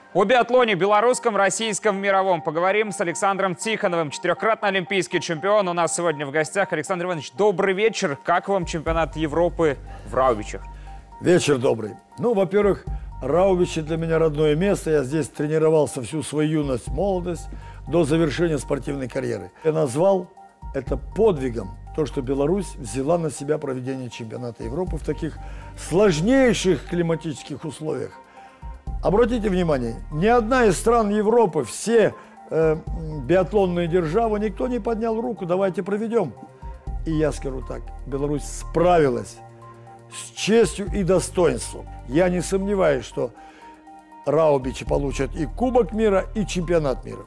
О биатлоне, белорусском, российском, мировом. Поговорим с Александром Тихоновым, четырехкратный олимпийский чемпион. У нас сегодня в гостях. Александр Иванович, добрый вечер. Как вам чемпионат Европы в Раубичах? Вечер добрый. Ну, во-первых, Раубичи для меня родное место. Я здесь тренировался всю свою юность, молодость до завершения спортивной карьеры. Я назвал это подвигом, то, что Беларусь взяла на себя проведение чемпионата Европы в таких сложнейших климатических условиях. Обратите внимание, ни одна из стран Европы, все биатлонные державы, никто не поднял руку, давайте проведем. И я скажу так, Беларусь справилась с честью и достоинством. Я не сомневаюсь, что Раубичи получат и Кубок мира, и чемпионат мира.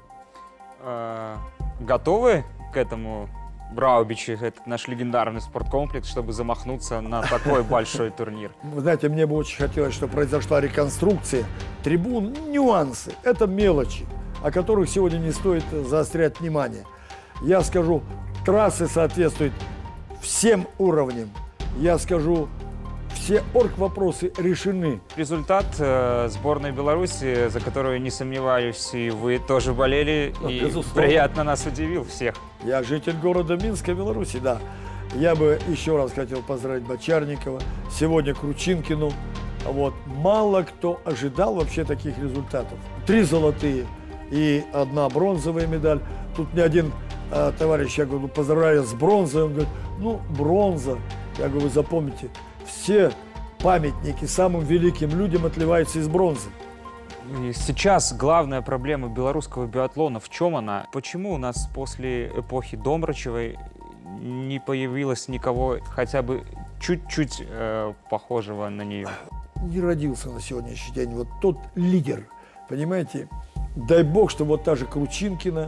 Готовы к этому? Раубичи, это наш легендарный спорткомплекс, чтобы замахнуться на такой большой турнир. Вы знаете, мне бы очень хотелось, чтобы произошла реконструкция трибун, нюансы. Это мелочи, о которых сегодня не стоит заострять внимание. Я скажу, трассы соответствуют всем уровням. Я скажу, все оргвопросы решены. Результат сборной Беларуси, за которую, не сомневаюсь, и вы тоже болели, и безусловно, приятно нас удивил всех. Я житель города Минска, Беларуси, да. Я бы еще раз хотел поздравить Бочарникова, сегодня Кручинкину. Вот. Мало кто ожидал вообще таких результатов. 3 золотые и 1 бронзовая медаль. Тут мне один товарищ, я говорю, поздравляю с бронзой. Он говорит, ну, бронза. Я говорю, вы запомните, все памятники самым великим людям отливаются из бронзы. И сейчас главная проблема белорусского биатлона, в чем она? Почему у нас после эпохи Домрачевой не появилось никого хотя бы чуть-чуть похожего на нее? Не родился на сегодняшний день вот тот лидер, понимаете? Дай бог, что вот та же Кручинкина,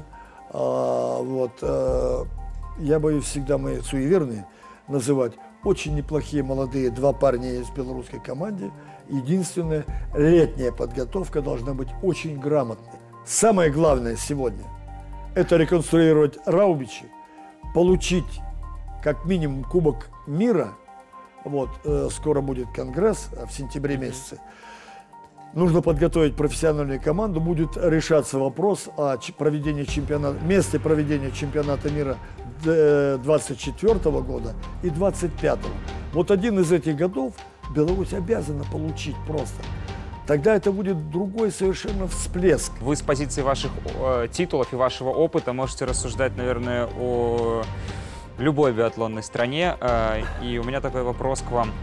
я боюсь всегда, мы суеверные называть, очень неплохие молодые 2 парня есть в белорусской команде. Единственная, летняя подготовка должна быть очень грамотной. Самое главное сегодня – это реконструировать Раубичи, получить как минимум Кубок мира. Вот, скоро будет конгресс в сентябре месяце. Нужно подготовить профессиональную команду. Будет решаться вопрос о проведении чемпионата, месте проведения чемпионата мира 24 года и 25. Вот один из этих годов Беларусь обязана получить просто. Тогда это будет другой совершенно всплеск. Вы с позиции ваших титулов и вашего опыта можете рассуждать, наверное, о любой биатлонной стране. И у меня такой вопрос к вам.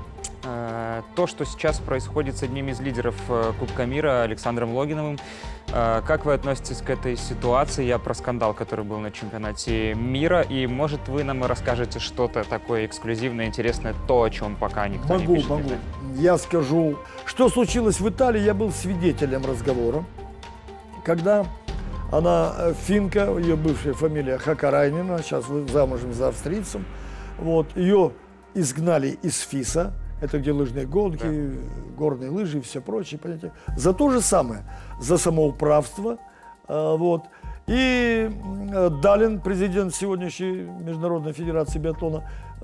То, что сейчас происходит с одним из лидеров Кубка мира, Александром Логиновым, как вы относитесь к этой ситуации? Я про скандал, который был на чемпионате мира. И, может, вы нам расскажете что-то такое эксклюзивное, интересное, то, о чем пока никто не пишет? Могу. Я скажу, что случилось в Италии. Я был свидетелем разговора, когда она финка, ее бывшая фамилия Хакарайнина, сейчас замужем за австрийцем, вот, ее изгнали из ФИСа. Это где лыжные гонки, да, горные лыжи и все прочее, понимаете. За то же самое, за самоуправство. Вот. И Далин, президент сегодняшней Международной Федерации биатлона,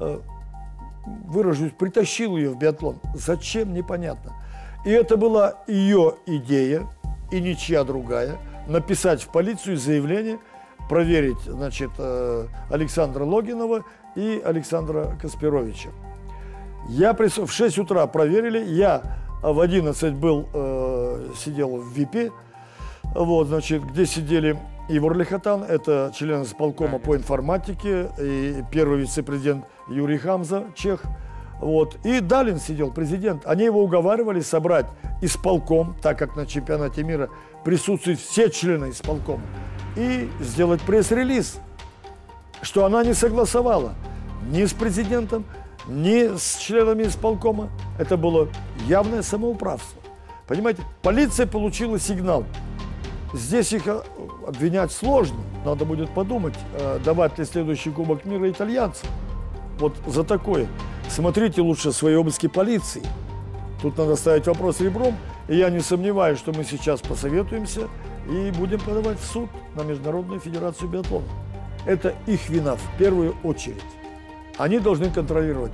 выражусь, притащил ее в биатлон. Зачем, непонятно. И это была ее идея, и ничья другая, написать в полицию заявление, проверить, значит, Александра Логинова и Александра Каспировича. В 6 утра проверили, я в 11 был, сидел в ВИПе, вот, значит, где сидели Ивар Лихотан, это член исполкома по информатике, и первый вице-президент Юрий Хамза, чех, вот, и Далин сидел, президент. Они его уговаривали собрать исполком, так как на чемпионате мира присутствуют все члены исполкома, и сделать пресс-релиз, что она не согласовала ни с президентом, ни с членами исполкома. Это было явное самоуправство. Понимаете, полиция получила сигнал. Здесь их обвинять сложно. Надо будет подумать, давать ли следующий Кубок мира итальянцам. Вот за такое. Смотрите лучше свои обыски полиции. Тут надо ставить вопрос ребром. И я не сомневаюсь, что мы сейчас посоветуемся и будем подавать в суд на Международную Федерацию биатлона. Это их вина в первую очередь. Они должны контролировать.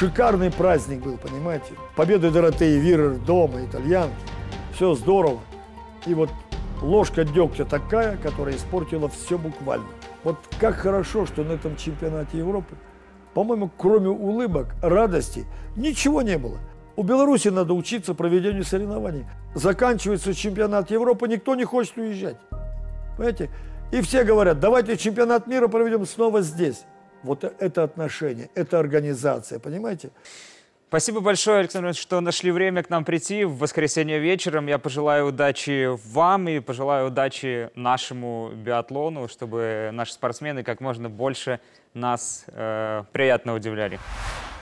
Шикарный праздник был, понимаете? Победа Доротеи Вирер дома, итальянки. Все здорово. И вот ложка дегтя такая, которая испортила все буквально. Вот как хорошо, что на этом чемпионате Европы, по-моему, кроме улыбок, радости, ничего не было. У Беларуси надо учиться проведению соревнований. Заканчивается чемпионат Европы, никто не хочет уезжать. Понимаете? И все говорят, давайте чемпионат мира проведем снова здесь. Вот это отношение, это организация, понимаете? Спасибо большое, Александр Иванович, что нашли время к нам прийти в воскресенье вечером. Я пожелаю удачи вам и пожелаю удачи нашему биатлону, чтобы наши спортсмены как можно больше нас приятно удивляли.